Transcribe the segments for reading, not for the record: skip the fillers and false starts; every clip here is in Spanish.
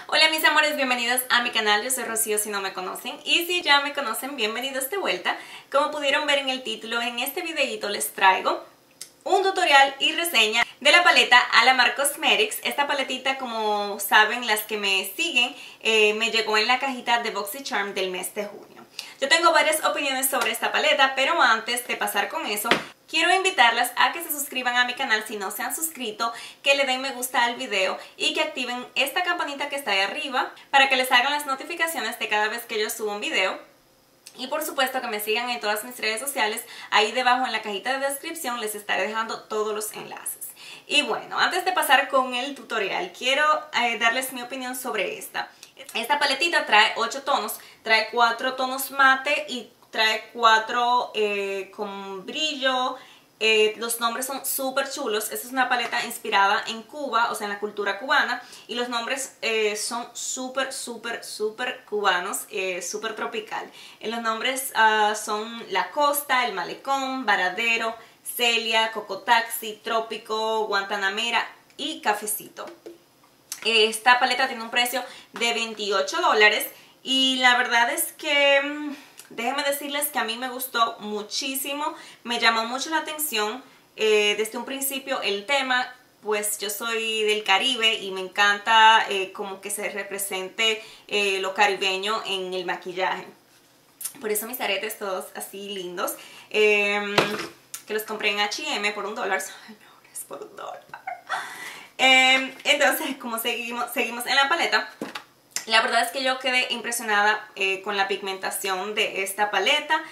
Hola mis amores, bienvenidos a mi canal, yo soy Rocío si no me conocen, y si ya me conocen, bienvenidos de vuelta. Como pudieron ver en el título, en este videito les traigo un tutorial y reseña de la paleta Alamar Cosmetics. Esta paletita, como saben las que me siguen, me llegó en la cajita de BoxyCharm del mes de junio. Yo tengo varias opiniones sobre esta paleta, pero antes de pasar con eso, quiero invitarlas a que se suscriban a mi canal si no se han suscrito, que le den me gusta al video y que activen esta campanita que está ahí arriba para que les salgan las notificaciones de cada vez que yo subo un video. Y por supuesto que me sigan en todas mis redes sociales, ahí debajo en la cajita de descripción les estaré dejando todos los enlaces. Y bueno, antes de pasar con el tutorial, quiero darles mi opinión sobre esta. Esta paletita trae 8 tonos, trae 4 tonos mate y trae 4 con brillo. Los nombres son súper chulos. Esta es una paleta inspirada en Cuba, o sea en la cultura cubana, y los nombres son súper cubanos, súper tropical. Los nombres son La Costa, El Malecón, Varadero, Celia, Cocotaxi, Trópico, Guantanamera y Cafecito. Esta paleta tiene un precio de $28 y la verdad es que déjenme decirles que a mí me gustó muchísimo, me llamó mucho la atención desde un principio el tema, pues yo soy del Caribe y me encanta como que se represente lo caribeño en el maquillaje. Por eso mis aretes todos así lindos, que los compré en H&M por $1. Ay, no, es por $1. Entonces, como seguimos en la paleta, la verdad es que yo quedé impresionada con la pigmentación de esta paleta.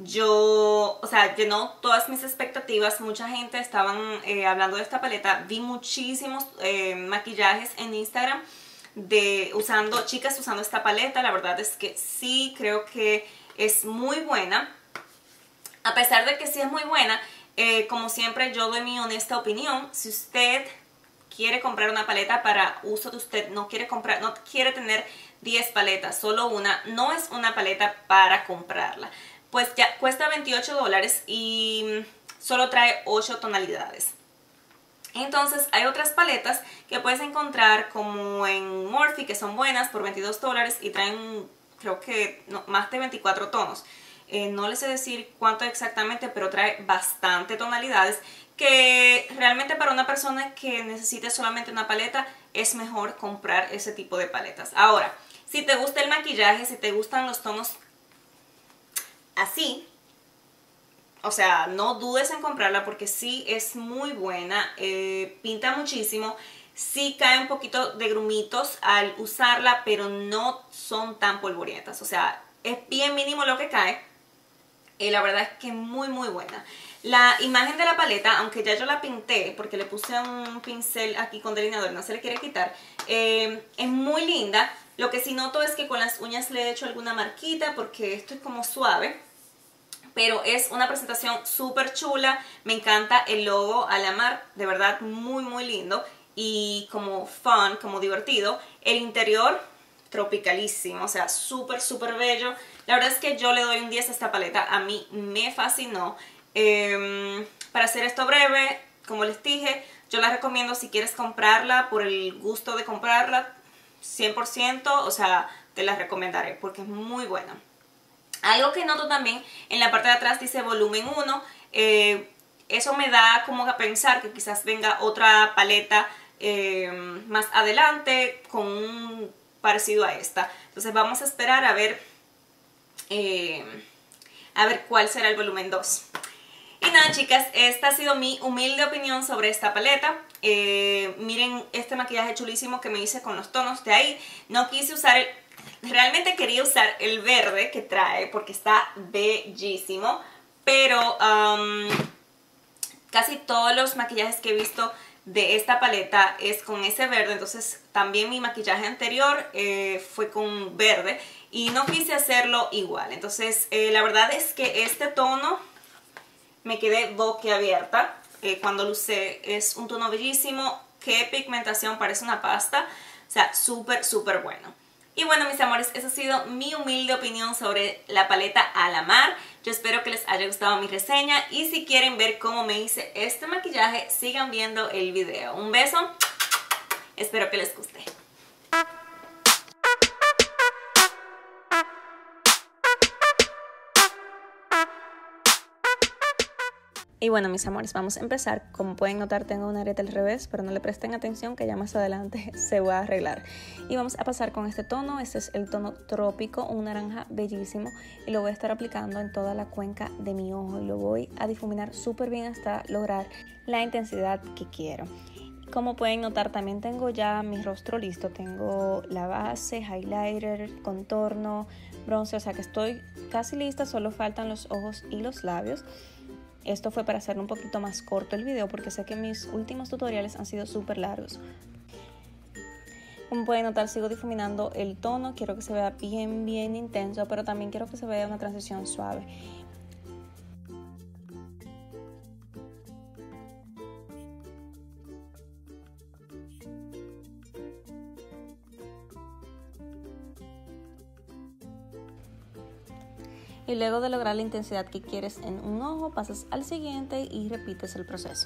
O sea, llenó todas mis expectativas. Mucha gente estaban hablando de esta paleta. Vi muchísimos maquillajes en Instagram de chicas usando esta paleta. La verdad es que sí, creo que es muy buena. A pesar de que sí es muy buena, como siempre yo doy mi honesta opinión. Si usted quiere comprar una paleta para uso de usted, no quiere tener 10 paletas, solo una, no es una paleta para comprarla. Pues ya cuesta $28 y solo trae 8 tonalidades. Entonces hay otras paletas que puedes encontrar como en Morphe que son buenas por $22 y traen creo que más de 24 tonos. No les sé decir cuánto exactamente, pero trae bastante tonalidades, que realmente para una persona que necesite solamente una paleta es mejor comprar ese tipo de paletas. Ahora, si te gusta el maquillaje, si te gustan los tonos así, o sea, no dudes en comprarla porque sí es muy buena, pinta muchísimo, sí cae un poquito de grumitos al usarla, pero no son tan polvorientas, o sea, es bien mínimo lo que cae. La verdad es que muy buena. La imagen de la paleta, aunque ya yo la pinté porque le puse un pincel aquí con delineador, no se le quiere quitar, es muy linda. Lo que sí noto es que con las uñas le he hecho alguna marquita porque esto es como suave, pero es una presentación súper chula. Me encanta el logo Alamar, de verdad muy lindo y como fun, como divertido. El interior tropicalísimo, o sea, súper bello. La verdad es que yo le doy un 10 a esta paleta, a mí me fascinó. Para hacer esto breve, como les dije, yo la recomiendo si quieres comprarla por el gusto de comprarla, 100%, o sea, te la recomendaré porque es muy buena. Algo que noto también, en la parte de atrás dice volumen 1, eso me da como a pensar que quizás venga otra paleta más adelante con un parecido a esta. Entonces vamos a esperar a ver cuál será el volumen 2. Y nada chicas, esta ha sido mi humilde opinión sobre esta paleta. Miren este maquillaje chulísimo que me hice con los tonos de ahí. No quise usar realmente quería usar el verde que trae porque está bellísimo, pero casi todos los maquillajes que he visto de esta paleta es con ese verde, entonces también mi maquillaje anterior fue con verde y no quise hacerlo igual. Entonces la verdad es que este tono me quedé boquiabierta cuando lo usé. Es un tono bellísimo, qué pigmentación, parece una pasta, o sea, súper bueno. Y bueno mis amores, esa ha sido mi humilde opinión sobre la paleta Alamar. Yo espero que les haya gustado mi reseña y si quieren ver cómo me hice este maquillaje, sigan viendo el video. Un beso, espero que les guste. Y bueno, mis amores, vamos a empezar. Como pueden notar, tengo una arete al revés, pero no le presten atención que ya más adelante se va a arreglar. Y vamos a pasar con este tono. Este es el tono Trópico, un naranja bellísimo. Y lo voy a estar aplicando en toda la cuenca de mi ojo. Y lo voy a difuminar súper bien hasta lograr la intensidad que quiero. Como pueden notar, también tengo ya mi rostro listo. Tengo la base, highlighter, contorno, bronce. O sea que estoy casi lista, solo faltan los ojos y los labios. Esto fue para hacer un poquito más corto el video porque sé que mis últimos tutoriales han sido súper largos. Como pueden notar, sigo difuminando el tono. Quiero que se vea bien intenso, pero también quiero que se vea una transición suave. Y luego de lograr la intensidad que quieres en un ojo, pasas al siguiente y repites el proceso.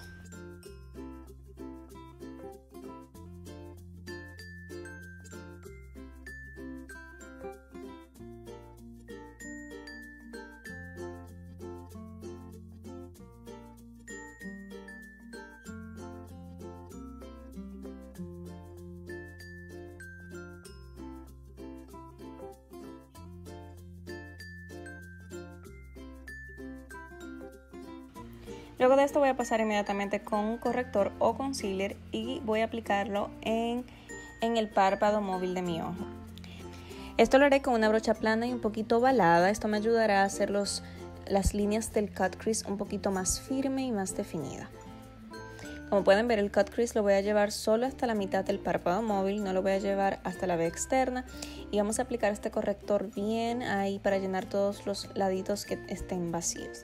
Luego de esto voy a pasar inmediatamente con un corrector o concealer y voy a aplicarlo en el párpado móvil de mi ojo. Esto lo haré con una brocha plana y un poquito ovalada. Esto me ayudará a hacer las líneas del cut crease un poquito más firme y más definida. Como pueden ver, el cut crease lo voy a llevar solo hasta la mitad del párpado móvil, no lo voy a llevar hasta la vía externa. Y vamos a aplicar este corrector bien ahí para llenar todos los laditos que estén vacíos.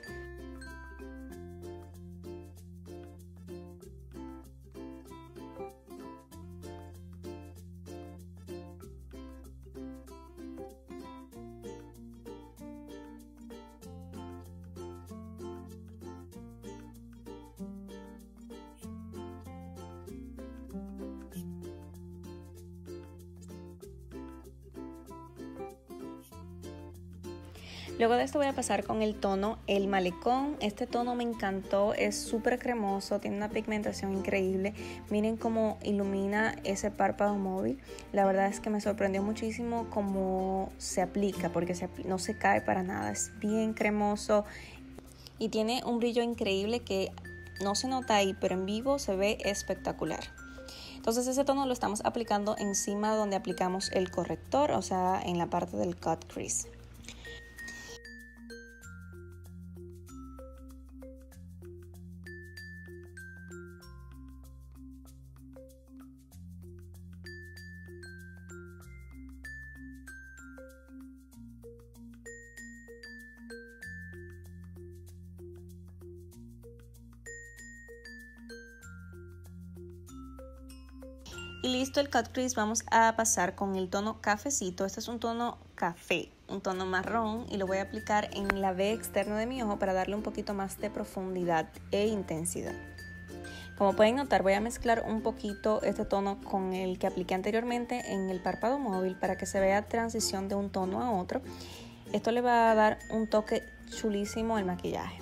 Luego de esto voy a pasar con el tono El Malecón. Este tono me encantó, es súper cremoso, tiene una pigmentación increíble. Miren cómo ilumina ese párpado móvil. La verdad es que me sorprendió muchísimo cómo se aplica, porque no se cae para nada. Es bien cremoso y tiene un brillo increíble que no se nota ahí, pero en vivo se ve espectacular. Entonces ese tono lo estamos aplicando encima donde aplicamos el corrector, o sea, en la parte del cut crease. Y listo el cut crease, vamos a pasar con el tono cafecito. Este es un tono café, un tono marrón, y lo voy a aplicar en la V externa de mi ojo para darle un poquito más de profundidad e intensidad. Como pueden notar, voy a mezclar un poquito este tono con el que apliqué anteriormente en el párpado móvil para que se vea transición de un tono a otro. Esto le va a dar un toque chulísimo al maquillaje.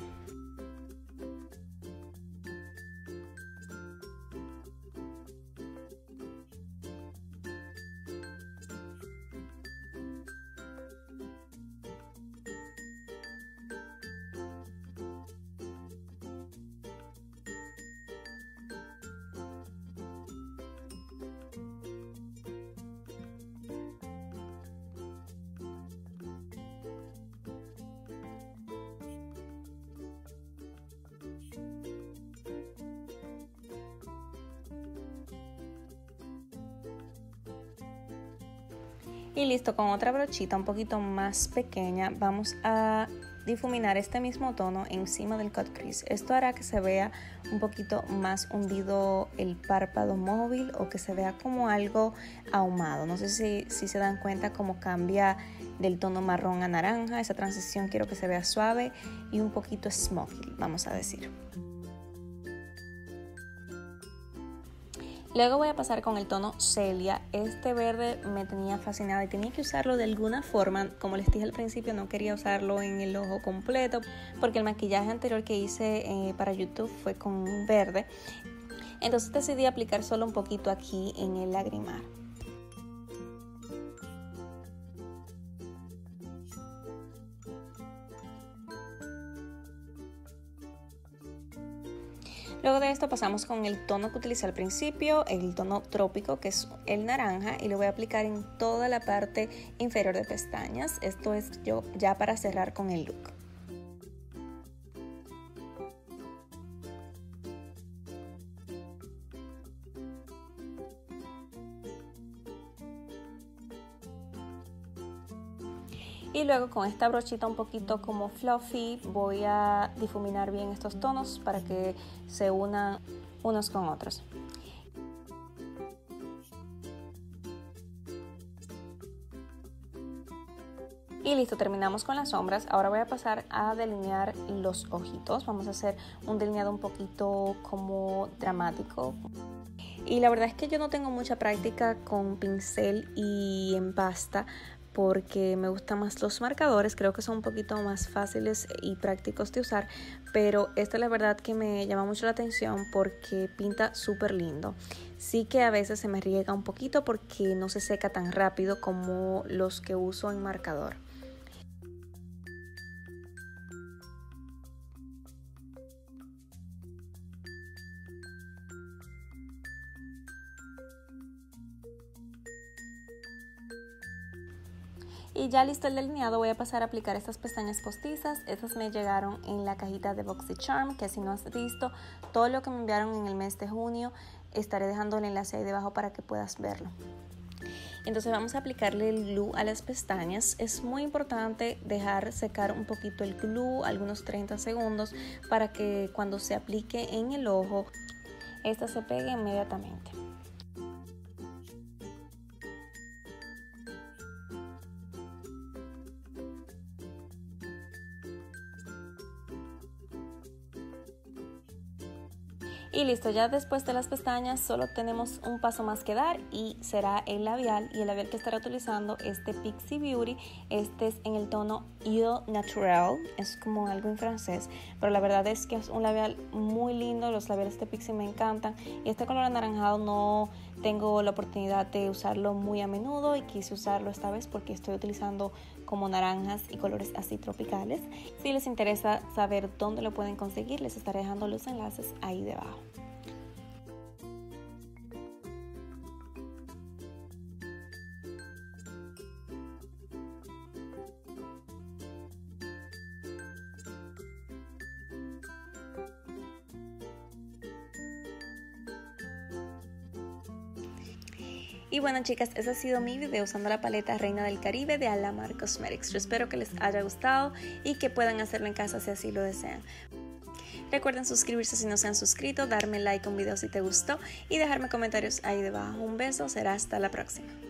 Y listo, con otra brochita un poquito más pequeña vamos a difuminar este mismo tono encima del cut crease. Esto hará que se vea un poquito más hundido el párpado móvil o que se vea como algo ahumado. No sé si se dan cuenta cómo cambia del tono marrón a naranja. Esa transición quiero que se vea suave y un poquito smoky, vamos a decir. Luego voy a pasar con el tono Celia. Este verde me tenía fascinada y tenía que usarlo de alguna forma. Como les dije al principio, no quería usarlo en el ojo completo porque el maquillaje anterior que hice para YouTube fue con verde. Entonces decidí aplicar solo un poquito aquí en el lagrimal. Luego de esto pasamos con el tono que utilicé al principio, el tono trópico, que es el naranja, y lo voy a aplicar en toda la parte inferior de pestañas. Esto es ya para cerrar con el look. Y luego con esta brochita un poquito como fluffy voy a difuminar bien estos tonos para que se unan unos con otros. Y listo, terminamos con las sombras. Ahora voy a pasar a delinear los ojitos. Vamos a hacer un delineado un poquito como dramático. Y la verdad es que yo no tengo mucha práctica con pincel y en pasta, porque me gustan más los marcadores, creo que son un poquito más fáciles y prácticos de usar, pero esta es la verdad que me llama mucho la atención porque pinta súper lindo. Sí que a veces se me riega un poquito porque no se seca tan rápido como los que uso en marcador. Y ya listo el delineado, voy a pasar a aplicar estas pestañas postizas. Estas me llegaron en la cajita de BoxyCharm, que si no has visto todo lo que me enviaron en el mes de junio, estaré dejando el enlace ahí debajo para que puedas verlo. Entonces vamos a aplicarle el glue a las pestañas. Es muy importante dejar secar un poquito el glue, algunos 30 segundos, para que cuando se aplique en el ojo, esta se pegue inmediatamente. Y listo, ya después de las pestañas solo tenemos un paso más que dar y será el labial. Y el labial que estaré utilizando es de Pixi Beauty. Este es en el tono Eau Naturel, es como algo en francés, pero la verdad es que es un labial muy lindo. Los labiales de Pixi me encantan y este color anaranjado no tengo la oportunidad de usarlo muy a menudo y quise usarlo esta vez porque estoy utilizando como naranjas y colores así tropicales. Si les interesa saber dónde lo pueden conseguir, les estaré dejando los enlaces ahí debajo. Y bueno chicas, ese ha sido mi video usando la paleta Reina del Caribe de Alamar Cosmetics. Yo espero que les haya gustado y que puedan hacerlo en casa si así lo desean. Recuerden suscribirse si no se han suscrito, darme like a un video si te gustó y dejarme comentarios ahí debajo. Un beso, será hasta la próxima.